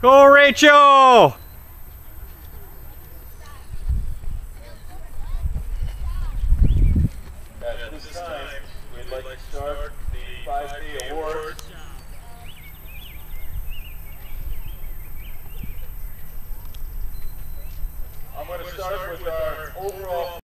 Go, Rachel! At this time, we'd like to start the 5K awards. I'm going to start with our overall